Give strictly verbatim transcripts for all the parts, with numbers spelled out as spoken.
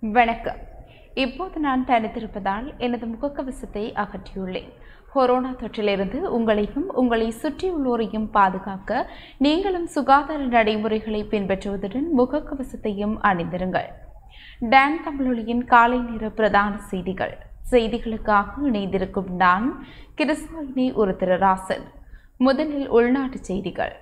வணக்கம். இப்போது நான் தனித்திருப்பதால் எனது முகக்கவசத்தை அகற்றியுள்ளேன். கொரோனா தொற்றிலிருந்து உங்களையும் உங்களை சுற்றியுள்ளோரையும் பாதுகாக்க நீங்களும் சுகாதார நடைமுறைகளை பின்பற்றுவதுடன் முகக்கவசத்தையும் அணிந்திருங்கள். டான் தமிழொலியின் காலை நேர பிரதான செய்திகள். செய்திகளுக்காக இணைந்திருக்கும் நான் கிருஷ்ணாயினி உருத்திரராசன். முதலில் உள்நாட்டு செய்திகள்.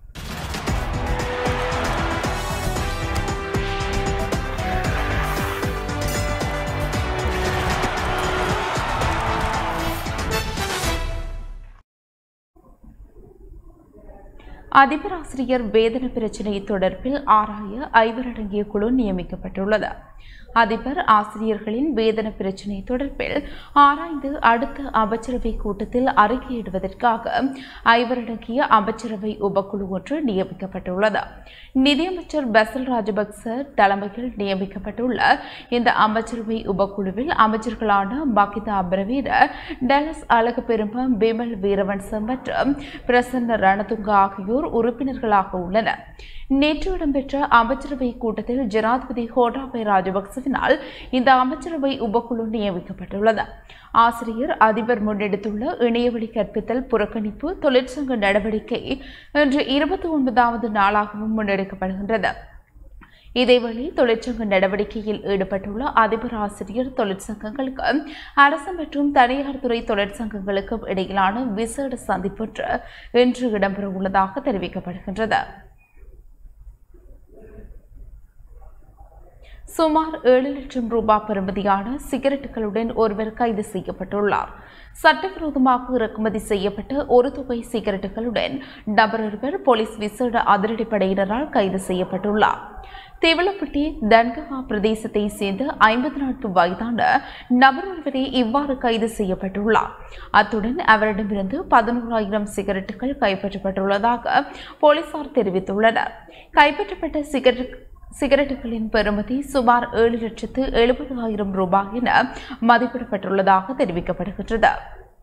அதிபர் ஆசிரியர் வேதன பிரச்சினை தொடர்பில் ஆராய ஐவரடங்கிய குழு நியமிக்கப்பட்டுள்ளது. அதிபர் ஆசிரியர்களின் வேதன பிரச்சினை தொடர்பில் ஆராய்ந்து அடுத்த அமைச்சரவை கூட்டத்தில் அறிக்கையிடுவதற்காக ஐவரடங்கிய அமைச்சரவை உபக்குழு ஒன்று நியமிக்கப்பட்டுள்ளது. நிதியமைச்சர் பசில் ராஜபக்ச தலைமையில் நியமிக்கப்பட்டுள்ள இந்த அமைச்சரவை உபக்குழுவில் அமைச்சர்களான மகிதா அபரவீர, டலஸ் அழகுபெரும, பிமல் வீரவன்ச மற்றும் பிரசன்ன ரணதுங்க ஆகியோர் உறுப்பினர்களாக உள்ளனர். நேற்று இடம்பெற்ற அமைச்சரவை கூட்டத்தில் ஜனாதிபதி கோட்டாபய ராஜபக்சவினால் இந்த அமைச்சரவை உபக்குழு நியமிக்கப்பட்டுள்ளது. ஆசிரியர் அதிபர் முன்னெடுத்துள்ள இணையவழி கற்பித்தல் புறக்கணிப்பு தொழிற்சங்க நடவடிக்கை இன்று இருபத்தி ஒன்பதாவது நாளாகவும் முன்னெடுக்கப்படுகின்றது. இதேவேளை தொழிற்சங்க நடவடிக்கையில் ஈடுபட்டுள்ள அதிபர் ஆசிரியர் தொழிற்சங்கங்களுக்கு அரசு மற்றும் தனியார் துறை தொழிற்சங்கங்களுக்கும் இடையிலான விசேட சந்திப்பொன்று இன்று இடம்பெற உள்ளதாக தெரிவிக்கப்படுகின்றது. சுமார் ஏழு லட்சம் ரூபாய் பெறுமதியான சிகரெட்டுகளுடன் ஒருவர் கைது செய்யப்பட்டுள்ளார். சட்டவிரோதமாக இறக்குமதி செய்யப்பட்ட ஒரு தொகை சிகரெட்டுகளுடன் நபர் ஒருவர் போலீஸ் விசேட அதிரடிப்படையினரால் கைது செய்யப்பட்டுள்ளார். தேவலப்பட்டி தன்கவா பிரதேசத்தை சேர்ந்த ஐம்பத்தி நான்கு வயதான நபர் ஒருவரே இவ்வாறு கைது செய்யப்பட்டுள்ளார். அத்துடன் அவரிடமிருந்து பதினோராயிரம் சிகரெட்டுகள் கைப்பற்றப்பட்டுள்ளதாக போலீசார் தெரிவித்துள்ளனர். கைப்பற்றப்பட்ட சிகரெட் சிகரெட்டுகளின் பெறுமதி சுமார் ஏழு லட்சத்து எழுபதாயிரம் ரூபாய் என மதிப்பிடப்பட்டுள்ளதாக தெரிவிக்கப்படுகின்றது.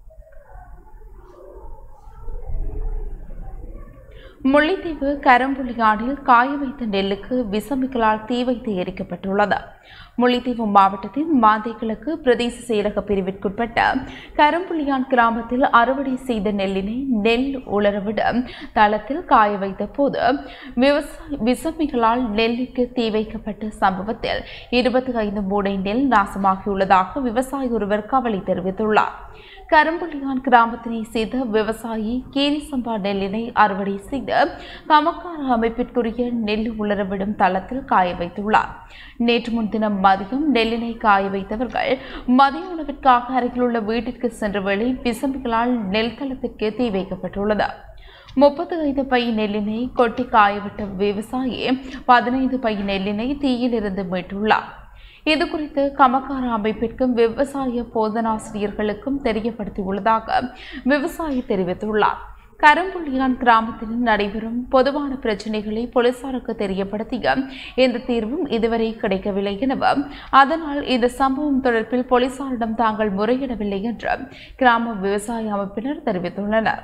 முல்லைத்தீவு கரம்புள்ளியானில் காய வைத்த நெல்லுக்கு விசமிகளால் தீ வைத்து எரிக்கப்பட்டுள்ளது. முல்லைத்தீவு மாவட்டத்தின் மாந்தை கிழக்கு பிரதேச செயலக பிரிவிற்குட்பட்ட கரம்புள்ளியான் கிராமத்தில் அறுவடை செய்த நெல்லினை நெல் உலரவிட தளத்தில் காய வைத்த போது விவசாய விசமிகளால் நெல்லுக்கு தீ வைக்கப்பட்ட சம்பவத்தில் இருபத்தி ஐந்து மூடை நெல் நாசமாகியுள்ளதாக விவசாயி ஒருவர் கவலை தெரிவித்துள்ளார். கரம்புள்ளியான் கிராமத்தினை சேர்ந்த விவசாயி கீரி சம்பா நெல்லினை அறுவடை செய்து கமக்கார அமைப்பிற்குரிய நெல் உலரவிடும் தளத்தில் காய வைத்துள்ளார். நேற்று முன்தினம் மதியம் நெல்லினை காய வைத்தவர்கள் மதிய உணவிற்காக அருகிலுள்ள வீட்டிற்கு சென்ற வேளை விசமிகளால் நெல் தளத்திற்கு தீ வைக்கப்பட்டுள்ளது. முப்பத்தி ஐந்து பை நெல்லினை கொட்டி காயவிட்ட விவசாயி பதினைந்து பை நெல்லினை தீயில் இருந்து மீட்டுள்ளார். இதுகுறித்து கமக்கார அமைப்பிற்கும் விவசாய போதனாசிரியர்களுக்கும் தெரியப்படுத்தியுள்ளதாக விவசாயி தெரிவித்துள்ளார். கரம்புள்ளியான் கிராமத்தில் நடைபெறும் பொதுவான பிரச்சினைகளை போலீசாருக்கு தெரியப்படுத்திய எந்த தீர்வும் இதுவரை கிடைக்கவில்லை எனவும் அதனால் இந்த சம்பவம் தொடர்பில் போலீசாரிடம் தாங்கள் முறையிடவில்லை என்று கிராம விவசாய அமைப்பினர் தெரிவித்துள்ளனர்.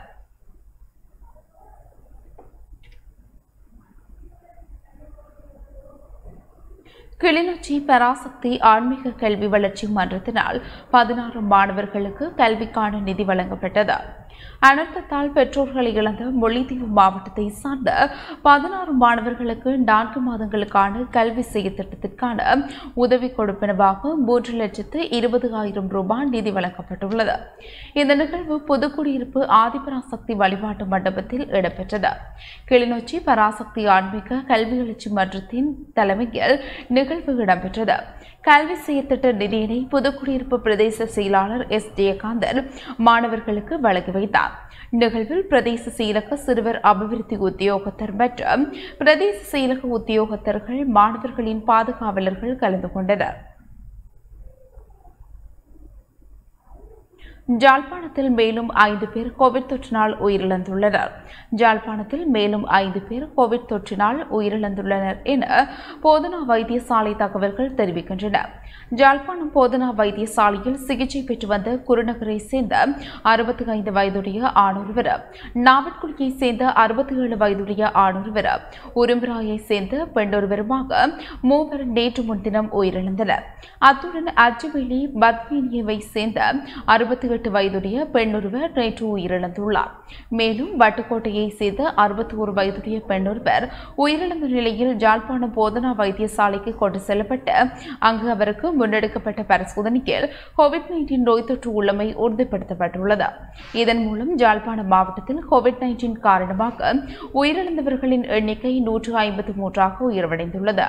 கிளிநொச்சி பராசக்தி ஆன்மீக கல்வி வளர்ச்சி மன்றத்தினால் பதினாறு மாணவர்களுக்கு கல்விக்கான நிதி வழங்கப்பட்டது. அனர்த்தத்தால் பெற்றோர்களை இழந்த முல்லைத்தீவு மாவட்டத்தை சார்ந்த பதினாறு மாணவர்களுக்கு நான்கு மாதங்களுக்கான கல்வி செயற்திட்டத்திற்கான உதவி கொடுப்பனவாக மூன்று லட்சத்து இருபது ஆயிரம் ரூபாய் நிதி வழங்கப்பட்டுள்ளது. இந்த நிகழ்வு புதுக்குடியிருப்பு ஆதிபராசக்தி வழிபாட்டு மண்டபத்தில் இடம்பெற்றது. கிளிநொச்சி பராசக்தி ஆன்மீக கல்வி வளர்ச்சி மன்றத்தின் தலைமையில் நிகழ்வு இடம்பெற்றது. கல்வி செயற்திட்ட நிதியினை புதுக்குடியிருப்பு பிரதேச செயலாளர் எஸ் ஜெயகாந்தன் மாணவர்களுக்கு வழங்கி வைத்தார். நிகழ்வில் பிரதேச செயலக சிறுவர் அபிவிருத்தி உத்தியோகத்தர் மற்றும் பிரதேச செயலக உத்தியோகத்தர்கள் மாணவர்களின் பாதுகாவலர்கள் கலந்து கொண்டனர். ஜாழ்ப்பாணத்தில் மேலும் ஐந்து பேர் கோவிட் தொற்றினால் உயிரிழந்துள்ளனர். ஜாழ்ப்பாணத்தில் மேலும் ஐந்து பேர் கோவிட் தொற்றினால் உயிரிழந்துள்ளனர் என போதனா வைத்தியசாலை தகவல்கள் தெரிவிக்கின்றன. ஜாழ்ப்பாணம் போதனா வைத்தியசாலையில் சிகிச்சை பெற்று வந்த குருநகரை சேர்ந்த அறுபத்தி ஐந்து வயதுடைய ஆணொருவர், நாவற்குடியை சேர்ந்த அறுபத்தி ஏழு வயதுடைய ஆணொருவர், உரும்பிராயை சேர்ந்த பெண்ணொருவருமாக மூவர் நேற்று முன்தினம் உயிரிழந்தனர். அத்துடன் அச்சுவேலி பத்மினியவை சேர்ந்த அறுபத்தி எட்டு வயதுடைய பெண்ணொருவர் நேற்று உயிரிழந்துள்ளார். மேலும் வட்டுக்கோட்டையை சேர்ந்த அறுபத்தி ஒரு வயதுடைய பெண்ணொருவர் உயிரிழந்த நிலையில் ஜாழ்ப்பாணம் போதனா வைத்தியசாலைக்கு கொண்டு செல்லப்பட்டு அங்கு அவருக்கு முன்னெடுக்கப்பட்ட பரிசோதனையில் கோவிட் நைன்டீன் நோய் தொற்று உள்ளமை உறுதிப்படுத்தப்பட்டுள்ளது. இதன் மூலம் ஜாழ்ப்பாணம் மாவட்டத்தில் கோவிட் நைன்டீன் காரணமாக உயிரிழந்தவர்களின் எண்ணிக்கை நூற்று ஐம்பத்தி மூன்றாக உயர்வடைந்துள்ளது.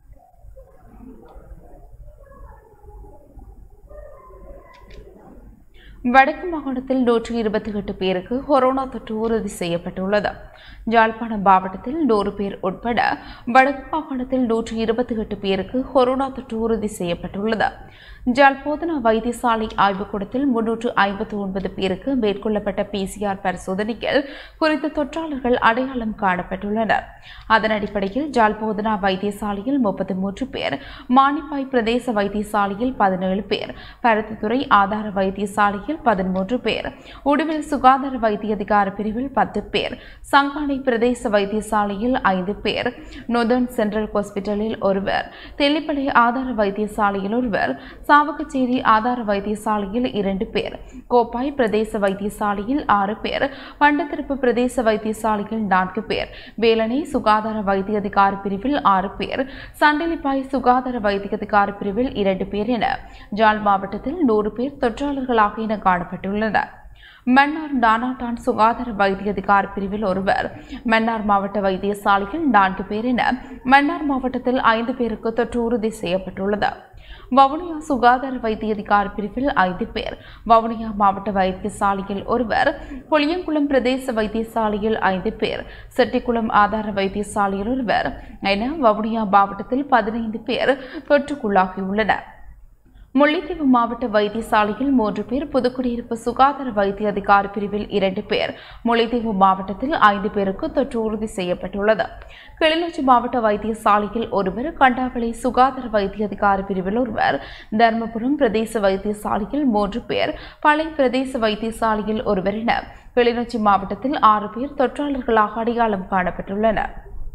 வடக்கு மாகாணத்தில் நூற்று இருபத்தி எட்டு பேருக்கு கொரோனா தொற்று உறுதி செய்யப்பட்டுள்ளது. ஜாழ்ப்பாணம் மாவட்டத்தில் நூறு பேர் உட்பட வடக்கு மாகாணத்தில் நூற்று இருபத்தி எட்டு பேருக்கு கொரோனா தொற்று உறுதி செய்யப்பட்டுள்ளது. ஜாழ் போதனா வைத்தியசாலை ஆய்வுக்கூடத்தில் முன்னூற்று ஐம்பத்தி ஒன்பது பேருக்கு மேற்கொள்ளப்பட்ட பிசிஆர் பரிசோதனையில் குறித்த தொற்றாளர்கள் அடையாளம் காணப்பட்டுள்ளனர். அதன் அடிப்படையில் ஜாழ் போதனா வைத்தியசாலையில் முப்பத்தி மூன்று பேர், மானிப்பாய் பிரதேச வைத்தியசாலையில் பதினேழு பேர், பருத்தித்துறை ஆதார வைத்தியசாலையில் பதிமூன்று பேர், உடுவில் சுகாதார வைத்திய அதிகார பிரிவில் பத்து பேர், சங்கானை பிரதேச வைத்தியசாலையில் ஐந்து பேர், நொதர்ன் சென்ட்ரல் ஹாஸ்பிட்டலில் ஒருவர், தெல்லிப்பளை ஆதார வைத்தியசாலையில் ஒருவர், சாவகச்சேரி ஆதார வைத்தியசாலையில் இரண்டு பேர், கோப்பாய் பிரதேச வைத்தியசாலையில் ஆறு பேர், பண்டத்திருப்பு பிரதேச வைத்தியசாலையில் நான்கு பேர், வேலனை சுகாதார வைத்திய அதிகார பிரிவில் ஆறு பேர், சண்டிலிப்பாய் சுகாதார வைத்திய அதிகார பிரிவில் இரண்டு பேர் என ஜாழ் மாவட்டத்தில் நூறு பேர் தொற்றாளர்களாக என காணப்பட்டுள்ளனர். மன்னார் நானாட்டான் சுகாதார வைத்திய அதிகார பிரிவில் ஒருவர், மன்னார் மாவட்ட வைத்தியசாலையில் நான்கு பேர் என மன்னார் மாவட்டத்தில் ஐந்து பேருக்கு தொற்று உறுதி செய்யப்பட்டுள்ளது. வவுனியா சுகாதார வைத்திய அதிகார பிரிவில் ஐந்து பேர், வவுனியா மாவட்ட வைத்தியசாலையில் ஒருவர், புளியங்குளம் பிரதேச வைத்தியசாலையில் ஐந்து பேர், செட்டிக்குளம் ஆதார வைத்தியசாலையில் ஒருவர் என வவுனியா மாவட்டத்தில் பதினைந்து பேர் தொற்றுக்குள்ளாகியுள்ளனர். முல்லைத்தீவு மாவட்ட வைத்தியசாலையில் மூன்று பேர், புதுக்குடியிருப்பு சுகாதார வைத்திய அதிகார பிரிவில் இரண்டு பேர், முல்லைத்தீவு மாவட்டத்தில் ஐந்து பேருக்கு தொற்று உறுதி செய்யப்பட்டுள்ளது. கிளிநொச்சி மாவட்ட வைத்தியசாலையில் ஒருவர், கண்டாவளை சுகாதார வைத்திய அதிகார பிரிவில் ஒருவர், தர்மபுரம் பிரதேச வைத்தியசாலையில் மூன்று பேர், பளை பிரதேச வைத்தியசாலையில் ஒருவர் என கிளிநொச்சி மாவட்டத்தில் ஆறு பேர் தொற்றாளர்களாக அடையாளம் காணப்பட்டுள்ளனர்.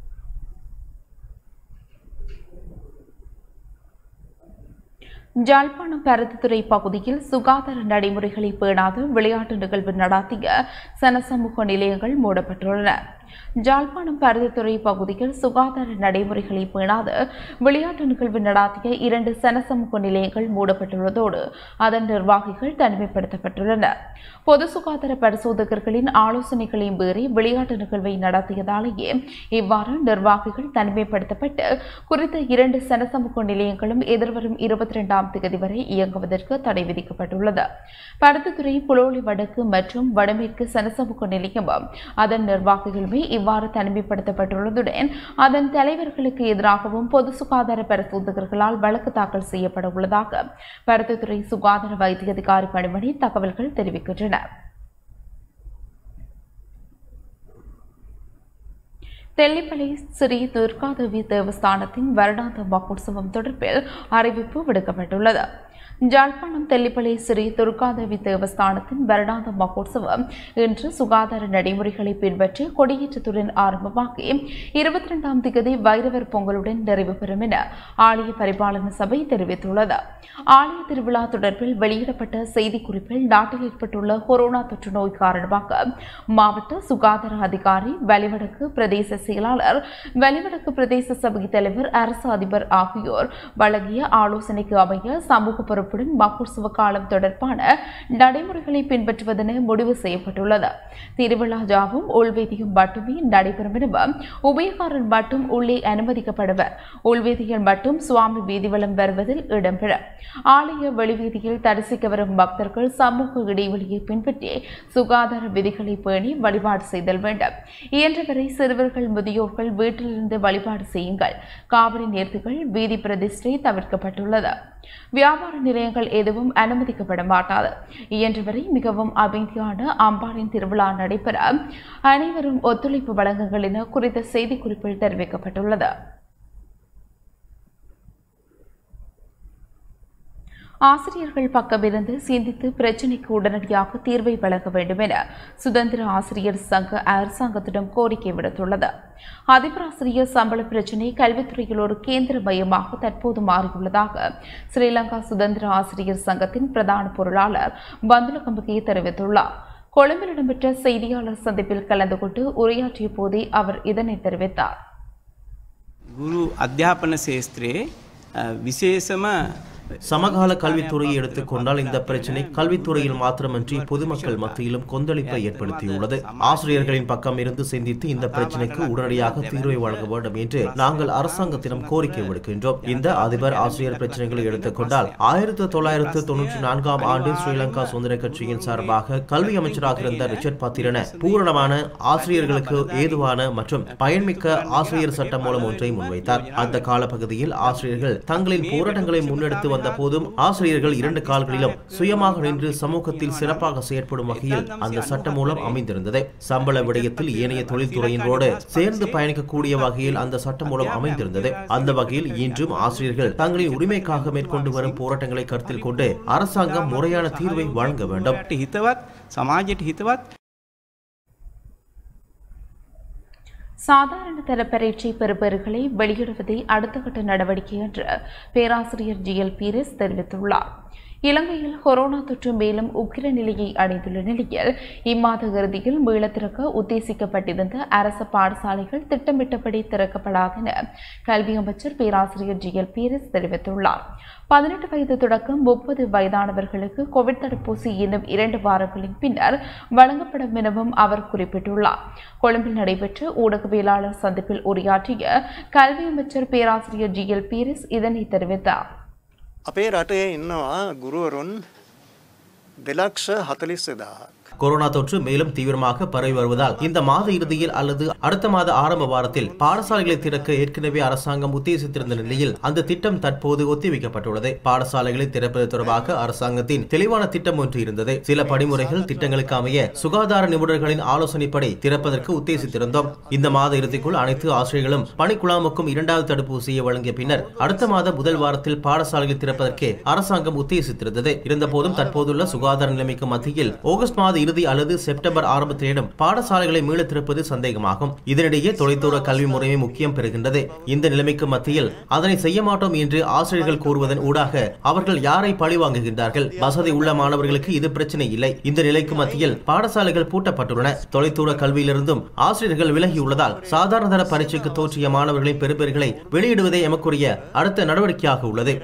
ஜாழ்ப்பாணம் பருத்தித்துறை பகுதியில் சுகாதார நடைமுறைகளை பேணாது விளையாட்டு நிகழ்வு நடத்திய சனசமூக நிலையங்கள் மூடப்பட்டுள்ளன. ஜாழ்ப்பாணம் பருத்தித்துறை பகுதியில் சுகாதார நடைமுறைகளை பேணாது விளையாட்டு நிகழ்வு நடாத்திய இரண்டு சனசமூக நிலையங்கள் மூடப்பட்டுள்ளதோடு அதன் நிர்வாகிகள் தனிமைப்படுத்தப்பட்டுள்ளனர். பொது சுகாதார பரிசோதகர்களின் ஆலோசனைகளை மீறி விளையாட்டு நிகழ்வை நடத்தியதாலேயே இவ்வாறு நிர்வாகிகள் தனிமைப்படுத்தப்பட்டு குறித்த இரண்டு சனசமூக நிலையங்களும் எதிர்வரும் இருபத்தி இரண்டாம் தேதி வரை இயங்குவதற்கு தடை விதிக்கப்பட்டுள்ளது. பருத்தித்துறை, புலோலி வடக்கு மற்றும் வடமேற்கு சனசமூக நிலையமும் அதன் நிர்வாகிகளுமே இவ்வாறு தனிமைப்படுத்தப்பட்டுள்ளதுடன் அதன் தலைவர்களுக்கு எதிராகவும் பொது சுகாதார பரிசோதகர்களால் வழக்கு தாக்கல் செய்யப்பட உள்ளதாக பருத்தித்துறை சுகாதார வைத்திய அதிகாரி பணிமனை தகவல்கள் தெரிவிக்கின்றன. தெல்லிப்பளை ஸ்ரீ துர்காதேவி தேவஸ்தானத்தின் வருடாந்த மகோற்சவம் தொடர்பில் அறிவிப்பு விடுக்கப்பட்டுள்ளது. ஜாழ்ப்பாணம் தெல்லிப்பளை ஸ்ரீ துர்காதேவி தேவஸ்தானத்தின் வருடாந்த மகோற்சவம் இன்று சுகாதார நடைமுறைகளை பின்பற்றி கொடியேற்றத்துடன் ஆரம்பமாகி இருபத்தி இரண்டாம் தேதி வைரவர் பொங்கலுடன் நிறைவு பெறும் என ஆலய பரிபாலன சபை தெரிவித்துள்ளது. ஆலய திருவிழா தொடர்பில் வெளியிடப்பட்ட செய்திக்குறிப்பில் நாட்டில் ஏற்பட்டுள்ள கொரோனா தொற்று நோய் காரணமாக மாவட்ட சுகாதார அதிகாரி, வலிவடக்கு பிரதேச செயலாளர், வலிவடக்கு பிரதேச சபை தலைவர், அரசு அதிபர் ஆகியோர் வழங்கிய ஆலோசனைக்கு அமைய சமூக பொறுப்புடன் மகோற்சவ காலம் தொடர்பான நடைமுறைகளை பின்பற்றுவதென முடிவு செய்யப்பட்டுள்ளது. திருவிழா யாவும் உள்வேதியும் மட்டுமே நடைபெறும் எனவும் உபயகாரர் மட்டும் உள்ளே அனுமதிக்கப்படுவர். உள்வேதியில் மட்டும் சுவாமி வீதிவலம் வருவதில் இடம்பெறும். ஆலய வெளிவீதியில் தரிசிக்க வரும் பக்தர்கள் சமூக இடைவெளியை பின்பற்றி சுகாதார விதிகளை பேணி வழிபாடு செய்தல் வேண்டும். இயன்றவரை சிறுவர்கள், முதியோர்கள் வீட்டிலிருந்து வழிபாடு செய்யுங்கள். காவிரி நேர்த்திகள், வீதி பிரதிஷ்டை தவிர்க்கப்பட்டுள்ளது. வியாபார நிலையங்கள் எதுவும் அனுமதிக்கப்பட மாட்டாது. இயன்றவரை மிகவும் அமைதியான அம்பாளின் திருவிழா நடைபெற அனைவரும் ஒத்துழைப்பு வழங்குங்கள் என குறித்த செய்திக்குறிப்பில் தெரிவிக்கப்பட்டுள்ளது. ஆசிரியர்கள் பக்கமிருந்து சிந்தித்து பிரச்சினைக்கு உடனடியாக தீர்வை வழங்க வேண்டும் என சுதந்திர ஆசிரியர் சங்க அரசாங்கத்திடம் கோரிக்கை விடுத்துள்ளது. அதிபராசிரியர் சம்பள பிரச்சினை கல்வித்துறையில் ஒரு கேந்திர மையமாக தற்போது மாறியுள்ளதாக ஸ்ரீலங்கா சுதந்திர ஆசிரியர் சங்கத்தின் பிரதான பொருளாளர் பந்துல கம்பகே தெரிவித்துள்ளார். கொழும்பில் இடம்பெற்ற செய்தியாளர் சந்திப்பில் கலந்து கொண்டு உரையாற்றிய போதே அவர் இதனை தெரிவித்தார். குரு அத்தியாபன சேஸ்திரே விசேஷம சமகால கல்வித்துறையை எடுத்துக்கொண்டால் இந்த பிரச்சினை கல்வித்துறையில் மாத்திரமன்றி பொதுமக்கள் மத்தியிலும் கொந்தளிப்பை ஏற்படுத்தியுள்ளது. ஆசிரியர்களின் பக்கம் இருந்து சிந்தித்து இந்த பிரச்சினைக்கு உடனடியாக தீர்வை வழங்க வேண்டும் என்று நாங்கள் அரசாங்கத்திடம் கோரிக்கை விடுக்கின்றோம். இந்த அதிபர் ஆசிரியர் பிரச்சனைகளை எடுத்துக்கொண்டால் ஆயிரத்தி தொள்ளாயிரத்து தொன்னூற்றி நான்காம் ஆண்டு ஸ்ரீலங்கா சுதந்திர கட்சியின் சார்பாக கல்வி அமைச்சராக இருந்த ரிச்சர்ட் பத்திரன பூரணமான ஆசிரியர்களுக்கு ஏதுவான மற்றும் பயன்மிக்க ஆசிரியர் சட்டம் மூலம் ஒன்றை முன்வைத்தார். அந்த காலப்பகுதியில் ஆசிரியர்கள் தங்களின் போராட்டங்களை முன்னெடுத்து வந்த போதும் ஆசிரியர்கள் இரண்டு கால்களிலும் சுயமாக நின்று சமூகத்தில் சிறப்பாக செயற்படும் வகையில் அந்த சட்டம் மூலம் அமைந்திருந்தது. சம்பள விடயத்தில் ஏனைய தொழில்துறையினரோடு சேர்ந்து பயணிக்கக்கூடிய வகையில் அந்த சட்டம் மூலம் அமைந்திருந்தது. அந்த வகையில் இன்றும் ஆசிரியர்கள் தங்களின் உரிமைக்காக மேற்கொண்டு வரும் போராட்டங்களை கருத்தில் கொண்டு அரசாங்கம் முறையான தீர்வை வழங்க வேண்டும். சாதாரண தர பரீட்சை பெறுபவர்களை வெளியிடுவதை அடுத்த கட்ட நடவடிக்கை என்று பேராசிரியர் ஜி எல் பீரிஸ் தெரிவித்துள்ளார். இலங்கையில் கொரோனா தொற்று மேலும் உக்கிர நிலையை அடைந்துள்ள நிலையில் இம்மாத இறுதியில் மீள திறக்க உத்தேசிக்கப்பட்டிருந்த அரசு பாடசாலைகள் திட்டமிட்டபடி திறக்கப்படாது என கல்வி அமைச்சர் பேராசிரியர் ஜி எல் பீரிஸ் தெரிவித்துள்ளார். பதினெட்டு வயது தொடக்கம் முப்பது வயதானவர்களுக்கு கோவிட் தடுப்பூசி இன்னும் இரண்டு வாரங்களின் பின்னர் வழங்கப்படும் எனவும் அவர் குறிப்பிட்டுள்ளார். கொழும்பில் நடைபெற்ற ஊடகவியலாளர் சந்திப்பில் உரையாற்றிய கல்வி அமைச்சர் பேராசிரியர் ஜி எல் பீரிஸ் இதனை தெரிவித்தார். අපේ රටේ ඉන්නවා ගුරුවරුන් දෙලක්ෂ හතලිස් හදාරක්. கொரோனா தொற்று மேலும் தீவிரமாக பரவி வருவதால் இந்த மாத இறுதியில் அல்லது அடுத்த மாத ஆரம்ப வாரத்தில் பாடசாலைகளை திறக்க ஏற்கனவே அரசாங்கம் உத்தேசித்திருந்த நிலையில் அந்த திட்டம் தற்போது ஒத்திவைக்கப்பட்டுள்ளது. பாடசாலைகளை திறப்பது தொடர்பாக அரசாங்கத்தின் தெளிவான திட்டம் ஒன்று இருந்தது. சில படிமுறைகள் திட்டங்களுக்கு அமைய சுகாதார நிபுணர்களின் ஆலோசனைப்படி திறப்பதற்கு உத்தேசித்திருந்தோம். இந்த மாத இறுதிக்குள் அனைத்து ஆசிரியர்களும் பணிக்குழாமுக்கும் இரண்டாவது தடுப்பூசியை வழங்கிய பின்னர் அடுத்த மாத முதல் வாரத்தில் பாடசாலைகளை திறப்பதற்கு அரசாங்கம் உத்தேசித்திருந்தது. இருந்தபோதும் தற்போதுள்ள சுகாதார நிலைமைக்கு மத்தியில் ஆகஸ்ட் மாத இறுதி அல்லது செப்டம்பர் ஆரம்பத்திலும் பாடசாலைகளை மீள திறப்பது சந்தேகமாகும். இதனிடையே தொலைதூர கல்வி முறைமை முக்கியம் பெறுகின்றது. இந்த நிலைமைக்கு மத்தியில் அதனை செய்ய மாட்டோம் என்று ஆசிரியர்கள் கூறுவதன் ஊடாக அவர்கள் யாரை பழி வாங்குகின்றார்கள்? வசதி உள்ள மாணவர்களுக்கு இது பிரச்சனை இல்லை. இந்த நிலைக்கு மத்தியில் பாடசாலைகள் பூட்டப்பட்டுள்ளன. தொலைதூர கல்வியிலிருந்தும் ஆசிரியர்கள் விலகியுள்ளதால் சாதாரண தர பரீட்சைக்கு தோற்றிய மாணவர்களின் பெறுபேறுகளை வெளியிடுவதே எமக்குரிய அடுத்த நடவடிக்கையாக உள்ளது.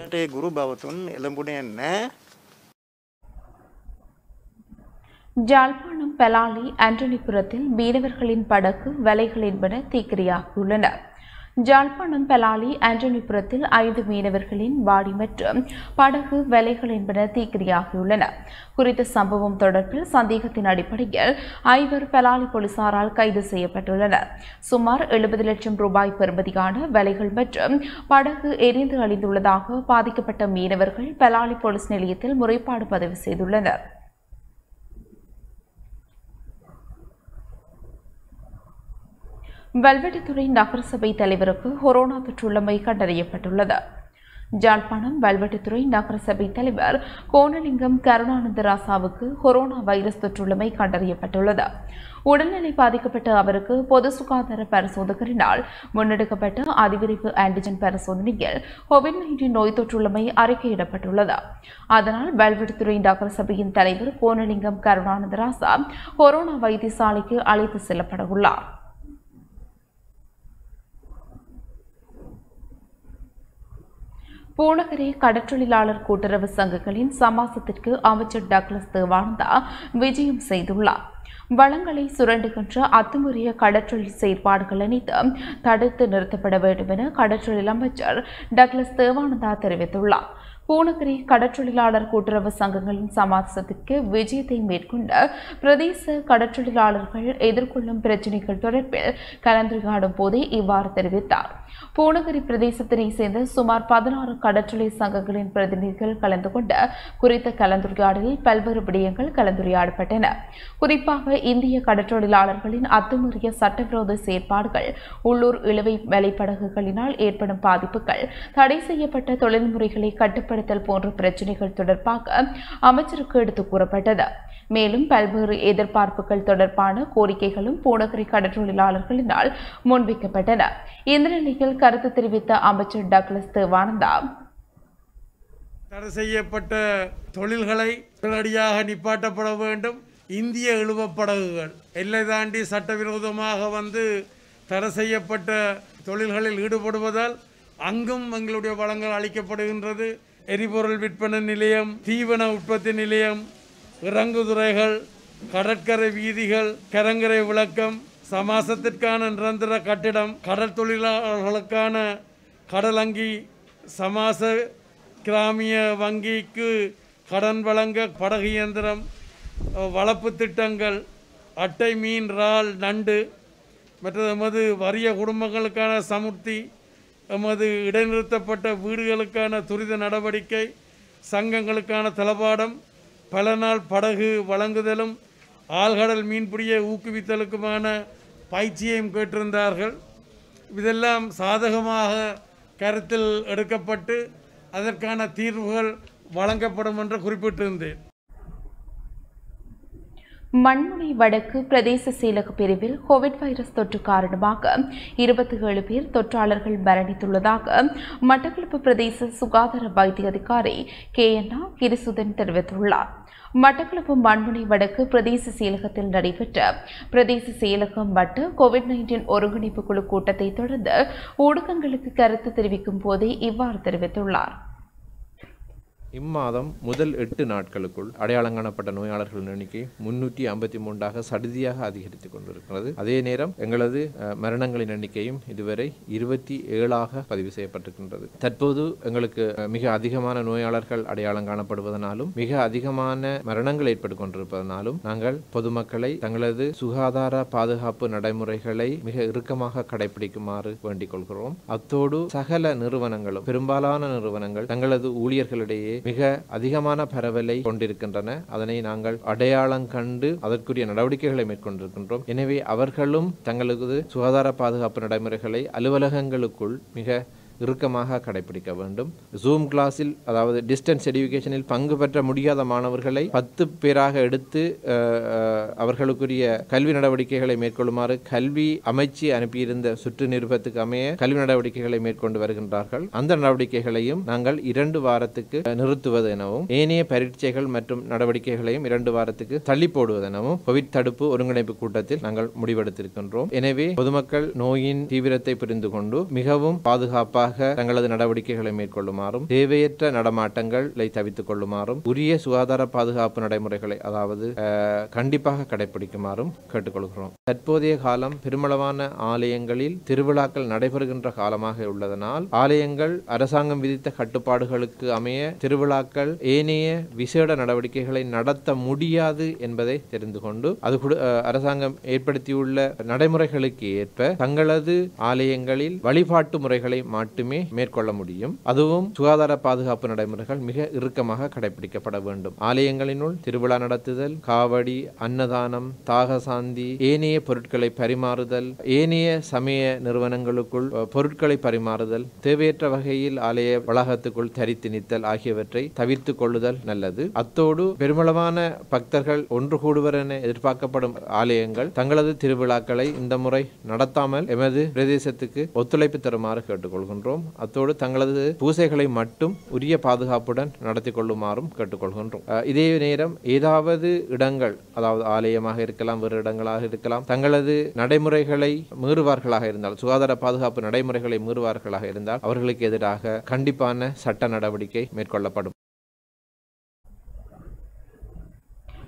ஜாழ்ப்பாணம் பெலாலி ஆண்டனிபுரத்தில் மீனவர்களின் படகு வலைகள் என்பன தீக்கிரையாகியுள்ளன. ஜாழ்ப்பாணம் பெலாலி ஆண்டனிபுரத்தில் ஐந்து மீனவர்களின் வாடி மற்றும் படகு வலைகள் என்பன தீக்கிரையாகியுள்ளன. குறித்த சம்பவம் தொடர்பில் சந்தேகத்தின் அடிப்படையில் ஐவர் பெலாலி போலீசாரால் கைது செய்யப்பட்டுள்ளனர். சுமார் எழுபது லட்சம் ரூபாய் பெறுமதியான வலைகள் மற்றும் படகு எரிந்து அழிந்துள்ளதாக பாதிக்கப்பட்ட மீனவர்கள் பெலாலி போலீஸ் நிலையத்தில் முறைப்பாடு பதிவு செய்துள்ளனர். வல்வெட்டித்துறை நகரசபை தலைவருக்கு கொரோனா தொற்றுள்ளமை கண்டறியப்பட்டுள்ளது. ஜாழ்ப்பாணம் வல்வெட்டித்துறை நகரசபை தலைவர் கோணலிங்கம் கருணானந்தராசாவுக்கு கொரோனா வைரஸ் தொற்றுள்ளமை கண்டறியப்பட்டுள்ளது. உடல்நிலை பாதிக்கப்பட்ட அவருக்கு பொது சுகாதார பரிசோதகரினால் முன்னெடுக்கப்பட்ட அதிவிரைவு ஆன்டிஜன் பரிசோதனையில் கோவிட் நைன்டீன் நோய் தொற்றுள்ளமை அறிக்கையிடப்பட்டுள்ளது. அதனால் வல்வெட்டித்துறை நகரசபையின் தலைவர் கோணலிங்கம் கருணானந்தராசா கொரோனா வைத்தியசாலைக்கு அழைத்து செல்லப்பட உள்ளார். பூநகரி கடற்றொழிலாளர் கூட்டுறவு சங்கங்களின் சமாசத்திற்கு அமைச்சர் டக்ளஸ் தேவானந்தா விஜயம் செய்துள்ளார். வளங்களை சுரண்டுகின்ற அத்துமுறைய கடற்றொழில் செயற்பாடுகள் அனைத்தும் தடுத்து நிறுத்தப்பட வேண்டும் என கடற்றொழில் அமைச்சர் டக்ளஸ் தேவானந்தா தெரிவித்துள்ளார். பூனகிரி கடற்றொழிலாளர் கூட்டுறவு சங்கங்களின் சமாசத்துக்கு விஜயத்தை மேற்கொண்ட பிரதேச கடற்றொழிலாளர்கள் எதிர்கொள்ளும் பிரச்சினைகள் தொடர்பில் கலந்துரையாடும் போதே இவ்வாறு தெரிவித்தார். பூனகிரி பிரதேசத்தினை சேர்ந்த சுமார் பதினாறு கடற்றொழில் சங்கங்களின் பிரதிநிதிகள் கலந்து கொண்ட குறித்த கலந்துரையாடலில் பல்வேறு விடயங்கள் கலந்துரையாடப்பட்டன. குறிப்பாக இந்திய கடற்றொழிலாளர்களின் அத்துமீறிய சட்டவிரோத செயற்பாடுகள், உள்ளூர் இழுவை வலைப்படகுகளினால் ஏற்படும் பாதிப்புகள், தடை செய்யப்பட்ட தொழில்முறைகளை கட்டுப்படுத்த போன்ற பிரச்சினைகள் தொடர்பாக அமைச்சருக்கு எடுத்துக் கூறப்பட்டது. மேலும் பல்வேறு எதிர்பார்ப்புகள் தொடர்பான கோரிக்கைகளும் பூனகிரி கடற்றொழிலாளர்களினால் முன்வைக்கப்பட்டன. இந்த நிலையில் கருத்து தெரிவித்த அமைச்சர் டக்ளஸ் தேவானந்தா, தடை செய்யப்பட்ட தொழில்களை உடனடியாக நிப்பாட்டப்பட வேண்டும். இந்திய இழுவப்படகுகள் எல்லை தாண்டி சட்டவிரோதமாக வந்து தடை செய்யப்பட்ட தொழில்களில் ஈடுபடுவதால் அங்கும் எங்களுடைய வளங்கள் அளிக்கப்படுகின்றது. எரிபொருள் விற்பனை நிலையம், தீவன உற்பத்தி நிலையம், இறங்குதுறைகள், கடற்கரை வீதிகள், கரங்கரை விளக்கம், சமாசத்திற்கான நிரந்தர கட்டிடம், கடல் தொழிலாளர்களுக்கான கடலங்கி, சமாச கிராமிய வங்கிக்கு கடன் வழங்க படகு இயந்திரம், வளர்ப்பு திட்டங்கள், அட்டை மீன், இறால், நண்டு, மற்றது எமது வறிய குடும்பங்களுக்கான சமுர்த்தி, எமது இடைநிறுத்தப்பட்ட வீடுகளுக்கான துரித நடவடிக்கை, சங்கங்களுக்கான தளபாடம், பல நாள் படகு வழங்குதலும், ஆழ்கடல் மீன்பிடியை ஊக்குவித்தலுக்குமான பயிற்சியையும் கேட்டிருந்தார்கள். இதெல்லாம் சாதகமாக கருத்தில் எடுக்கப்பட்டு அதற்கான தீர்வுகள் வழங்கப்படும் என்று குறிப்பிட்டிருந்தேன். மண்முனை வடக்கு பிரதேச செயலக பிரிவில் கோவிட் வைரஸ் தொற்று காரணமாக இருபத்தி ஏழு பேர் தொற்றாளர்கள் மரணித்துள்ளதாக மட்டக்களப்பு பிரதேச சுகாதார வைத்திய அதிகாரி கே என் ஆ கிரிசுதன் தெரிவித்துள்ளார். மட்டக்களப்பு மண்முனை வடக்கு பிரதேச செயலகத்தில் நடைபெற்ற பிரதேச செயலகம் மட்ட கோவிட் நைன்டீன் ஒருங்கிணைப்பு குழு கூட்டத்தை தொடர்ந்து ஊடகங்களுக்கு கருத்து தெரிவிக்கும் போதே இவ்வாறு தெரிவித்துள்ளார். இம்மாதம் முதல் எட்டு நாட்களுக்குள் அடையாளம் காணப்பட்ட நோயாளர்களின் எண்ணிக்கை முன்னூற்றி ஐம்பத்தி மூன்றாக சடுதியாக அதிகரித்துக் கொண்டிருக்கிறது. அதே நேரம் எங்களது மரணங்களின் எண்ணிக்கையும் இதுவரை இருபத்தி ஏழாக பதிவு செய்யப்பட்டிருக்கின்றது. தற்போது எங்களுக்கு மிக அதிகமான நோயாளர்கள் அடையாளம் காணப்படுவதனாலும் மிக அதிகமான மரணங்கள் ஏற்பட்டுக் கொண்டிருப்பதனாலும் நாங்கள் பொதுமக்களை தங்களது சுகாதார பாதுகாப்பு நடைமுறைகளை மிக இறுக்கமாக கடைபிடிக்குமாறு வேண்டிக் கொள்கிறோம். அத்தோடு சகல நிறுவனங்களும் பெரும்பாலான நிறுவனங்கள் தங்களது ஊழியர்களிடையே மிக அதிகமான பரவலை கொண்டிருக்கின்றன. அதனை நாங்கள் அடையாளம் கண்டு அதற்குரிய நடவடிக்கைகளை மேற்கொண்டிருக்கின்றோம். எனவே அவர்களும் தங்களது சுகாதார பாதுகாப்பு நடைமுறைகளை அலுவலகங்களுக்குள் மிக இறுக்கமாக கடைபிடிக்க வேண்டும். ஜூம் கிளாஸில் அதாவது டிஸ்டன்ஸ் எஜுகேஷனில் பங்கு பெற்ற முடியாத மாணவர்களை பத்து பேராக எடுத்து அவர்களுக்குரிய கல்வி நடவடிக்கைகளை மேற்கொள்ளுமாறு கல்வி அமைச்சு அனுப்பியிருந்த சுற்று நிருபத்துக்கு அமைய கல்வி நடவடிக்கைகளை மேற்கொண்டு வருகின்றார்கள். அந்த நடவடிக்கைகளையும் நாங்கள் இரண்டு வாரத்துக்கு நிறுத்துவது எனவும் ஏனைய பரீட்சைகள் மற்றும் நடவடிக்கைகளையும் இரண்டு வாரத்துக்கு தள்ளி போடுவது எனவும் கோவிட் தடுப்பு ஒருங்கிணைப்பு கூட்டத்தில் நாங்கள் முடிவெடுத்திருக்கின்றோம். எனவே பொதுமக்கள் நோயின் தீவிரத்தை புரிந்து கொண்டு மிகவும் பாதுகாப்பாக தங்களது நடவடிக்கைகளை மேற்கொள்ளுமாறும் தேவையற்ற நடமாட்டங்களை தவித்துக் கொள்ளுமாறும் உரிய சுகாதார பாதுகாப்பு நடைமுறைகளை அதாவது கண்டிப்பாக கடைபிடிக்குமாறும் கேட்டுக்கொள்கிறோம். தற்போதைய காலம் பெருமளவான ஆலயங்களில் திருவிழாக்கள் நடைபெறுகின்ற காலமாக உள்ளதனால் ஆலயங்கள் அரசாங்கம் விதித்த கட்டுப்பாடுகளுக்கு அமைய திருவிழாக்கள் ஏனைய விசேட நடவடிக்கைகளை நடத்த முடியாது என்பதை தெரிந்து கொண்டு அது அரசாங்கம் ஏற்படுத்தியுள்ள நடைமுறைகளுக்கு ஏற்ப தங்களது ஆலயங்களில் வழிபாட்டு முறைகளை மாற்றி மேற்கொள்ள முடியும். அதுவும் சுகாதார பாதுகாப்பு நடைமுறைகள் மிக இறுக்கமாக கடைபிடிக்கப்பட வேண்டும். ஆலயங்களினுள் திருவிழா நடத்துதல், காவடி, அன்னதானம், தாகசாந்தி, ஏனைய பொருட்களை பரிமாறுதல், ஏனைய சமய நிறுவனங்களுக்குள் பொருட்களை பரிமாறுதல், தேவையற்ற வகையில் ஆலய வளாகத்துக்குள் தரித்து நித்தல் ஆகியவற்றை தவிர்த்து கொள்ளுதல் நல்லது. அத்தோடு பெருமளவான பக்தர்கள் ஒன்று கூடுவர் என எதிர்பார்க்கப்படும் ஆலயங்கள் தங்களது திருவிழாக்களை இந்த முறை நடத்தாமல் எமது பிரதேசத்துக்கு ஒத்துழைப்பு தருமாறு கேட்டுக்கொள்கின்றோம். அத்தோடு தங்களது பூசைகளை மட்டும் உரிய பாதுகாப்புடன் நடத்தி கொள்ளுமாறும் கேட்டுக்கொள்கின்றோம். இதே நேரம் ஏதாவது இடங்கள் அதாவது ஆலயமாக இருக்கலாம், வேறு இடங்களாக இருக்கலாம், தங்களது நடைமுறைகளை மீறுவார்களாக இருந்தால் சுகாதார பாதுகாப்பு நடைமுறைகளை மீறுவார்களாக இருந்தால் அவர்களுக்கு எதிராக கண்டிப்பான சட்ட நடவடிக்கை மேற்கொள்ளப்படும்.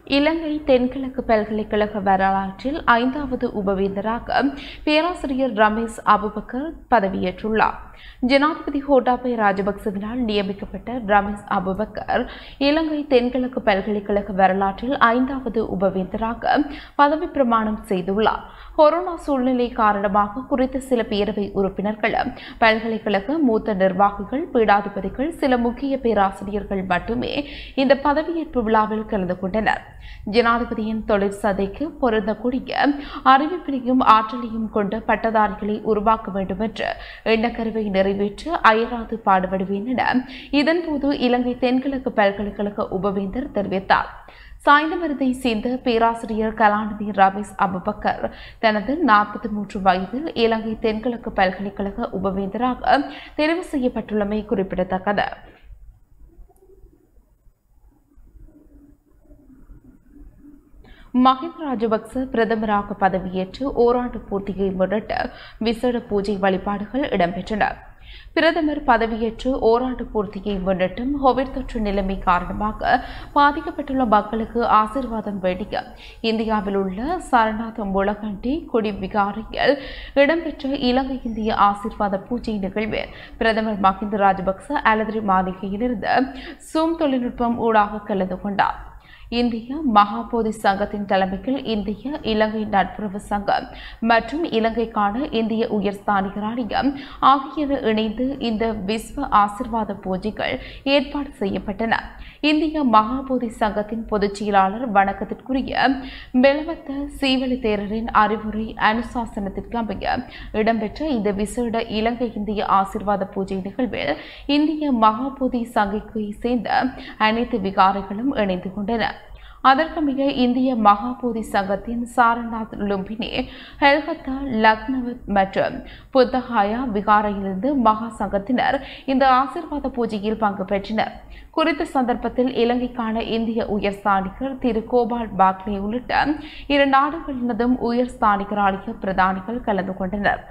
இலங்கை தென்கிழக்கு பல்கலைக்கழக வரலாற்றில் ஐந்தாவது உபவேந்தராக பேராசிரியர் ரமேஷ் அபுபக்கர் பதவியேற்றுள்ளார். ஜனாதிபதி கோட்டாபய ராஜபக்சவினால் நியமிக்கப்பட்ட ரமேஷ் அபுபக்கர் இலங்கை தென்கிழக்கு பல்கலைக்கழக வரலாற்றில் ஐந்தாவது உபவேந்தராக பதவி பிரமாணம் செய்துள்ளார். கொரோனா சூழ்நிலை காரணமாக குறித்த சில பேரவை உறுப்பினர்கள், பல்கலைக்கழக மூத்த நிர்வாகிகள், பீடாதிபதிகள், சில முக்கிய பேராசிரியர்கள் மட்டுமே இந்த பதவியேற்பு விழாவில் கலந்து கொண்டனர். ஜனாதிபதியின் தொழிற்சதைக்கு பொருந்தக்கூடிய அறிவிப்பினையும் ஆற்றலையும் கொண்ட பட்டதாரிகளை உருவாக்க வேண்டும் என்ற எண்ணக்கருவை நிறைவேற்ற அயராது பாடுபடுவேன் என இதன்போது இலங்கை தென்கிழக்கு பல்கலைக்கழக உபவேந்தர் தெரிவித்தார். சாய்ந்தமருதை சேர்ந்த பேராசிரியர் கலாநிதி ரமேஷ் அபுபக்கர் தனது நாற்பத்தி மூன்று வயதில் இலங்கை தென்கிழக்கு பல்கலைக்கழக உபவேந்தராக தெரிவு செய்யப்பட்டுள்ளமை குறிப்பிடத்தக்கது. மஹிந்த ராஜபக்ச பிரதமராக பதவியேற்று ஓராண்டு பூர்த்தியை முன்னிட்டு விசேட பூஜை வழிபாடுகள் இடம்பெற்றன. பிரதமர் பதவியேற்று ஓராண்டு பூர்த்தியை முன்னிட்டும் கோவிட் தொற்று நிலைமை காரணமாக பாதிக்கப்பட்டுள்ள மக்களுக்கு ஆசீர்வாதம் வேண்டிய இந்தியாவில் உள்ள சரணாத் முளகண்டி குடி விகாரையில் இடம்பெற்ற இலங்கை இந்திய ஆசீர்வாத பூஜை நிகழ்வில் பிரதமர் மஹிந்த ராஜபக்ச அலதிரி மாளிகையிலிருந்து சூம் தொழில்நுட்பம் ஊடாக கலந்து கொண்டார். இந்திய மகாபோதி சங்கத்தின் தலைமையில் இந்திய இலங்கை நட்புறவு சங்கம் மற்றும் இலங்கைக்கான இந்திய உயர்ஸ்தானிகர் ஆணையம் ஆகியன இணைந்து இந்த விஸ்வ ஆசிர்வாத பூஜைகள் ஏற்பாடு செய்யப்பட்டன. இந்திய மகாபோதி சங்கத்தின் பொதுச் செயலாளர் வணக்கத்திற்குரிய மெலவத்த சீவலி தேரரின் அறிவுரை அனுசாசனத்திற்கு அமைய இடம்பெற்ற இந்த விசேட இலங்கை இந்திய ஆசிர்வாத பூஜை நிகழ்வில் இந்திய மகாபோதி சங்கைக்கு சேர்ந்த அனைத்து விகாரைகளும் இணைந்து கொண்டன. அதற்கமைய இந்திய மகாபோதி சங்கத்தின் சாரநாத் லும்பினி, ஹெல்கத்தா, லக்னவத் மற்றும் புத்தகாயா விகாரையிலிருந்து மகா சங்கத்தினர் இந்த ஆசீர்வாத பூஜையில் பங்கு பெற்றனர். குறித்த சந்தர்ப்பத்தில் இலங்கைக்கான இந்திய உயர்ஸ்தானிகர் திரு கோபால் பாக்லே உள்ளிட்ட இரு நாடுகளினதும் உயர்ஸ்தானிகர் ஆகிய பிரதானிகள் கலந்து கொண்டனர்.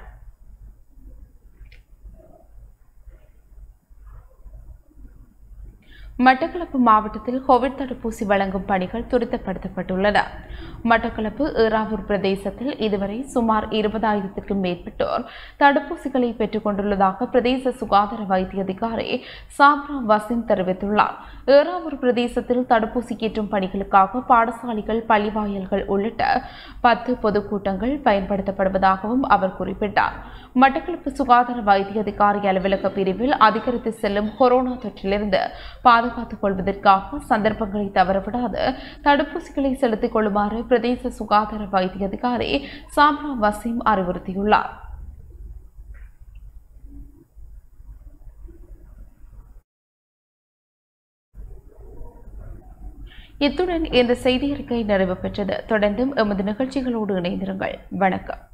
மட்டக்களப்பு மாவட்டத்தில் கோவிட் தடுப்பூசி வழங்கும் பணிகள் துரிதப்படுத்தப்பட்டுள்ளன. மட்டக்களப்பு ஏறாவூர் பிரதேசத்தில் இதுவரை சுமார் இருபதாயிரத்திற்கும் மேற்பட்டோர் தடுப்பூசிகளை பெற்றுக் கொண்டுள்ளதாக பிரதேச சுகாதார வைத்திய அதிகாரி சாப்ரா வசீம் தெரிவித்துள்ளார். ஏறாவூர் பிரதேசத்தில் தடுப்பூசி ஏற்றும் பணிகளுக்காக பாடசாலைகள், பள்ளிவாயல்கள் உள்ளிட்ட பத்து பொதுக்கூட்டங்கள் பயன்படுத்தப்படுவதாகவும் அவர் குறிப்பிட்டார். மட்டக்களப்பு சுகாதார வைத்திய அதிகாரி அலுவலக பிரிவில் அதிகரித்து செல்லும் கொரோனா தொற்றிலிருந்து பாதுகாத்துக் கொள்வதற்காக சந்தர்ப்பங்களை தவறவிடாது தடுப்பூசிகளை செலுத்திக் கொள்ளுமாறு பிரதேச சுகாதார வைத்திய அதிகாரி சாப்ரா வசீம் அறிவுறுத்தியுள்ளார். இத்துடன் இந்த செய்தி அறிக்கை நிறைவு பெற்றது. தொடர்ந்தும் எமது நிகழ்ச்சிகளோடு இணைந்திருங்கள். வணக்கம்.